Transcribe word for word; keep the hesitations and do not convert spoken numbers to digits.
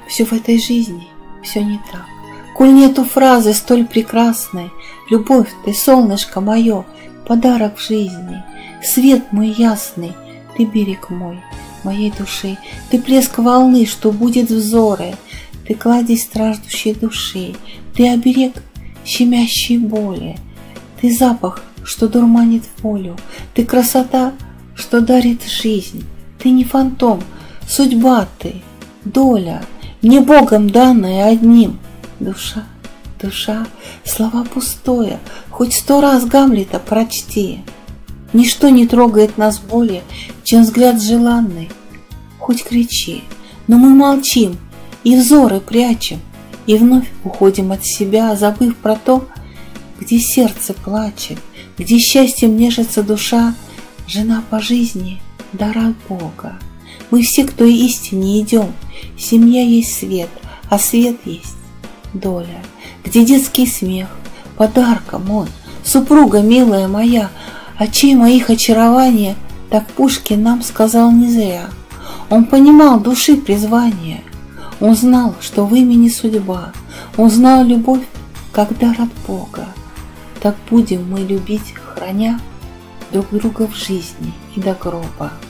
все в этой жизни, все не так. Коль нету фразы столь прекрасной: любовь, ты солнышко мое, подарок в жизни, свет мой ясный, ты берег мой, моей души, ты плеск волны, что будет взоры, ты кладезь страждущей души, ты оберег щемящей боли, ты запах, что дурманит волю, ты красота, что дарит жизнь, ты не фантом, судьба ты, доля, мне Богом данная одним. Душа, душа, слова пустое, хоть сто раз Гамлета прочти. Ничто не трогает нас более, чем взгляд желанный. Хоть кричи, но мы молчим и взоры прячем, и вновь уходим от себя, забыв про то, где сердце плачет, где счастьем нежится душа, жена по жизни, дар от Бога. Мы все к той истине идем, семья есть свет, а свет есть доля, где детский смех, подарком он, супруга милая моя, очей моих очарования, так Пушкин нам сказал не зря. Он понимал души призвание, он знал, что в имени судьба, он знал любовь, как дар от Бога. Так будем мы любить, храня друг друга в жизни и до гроба.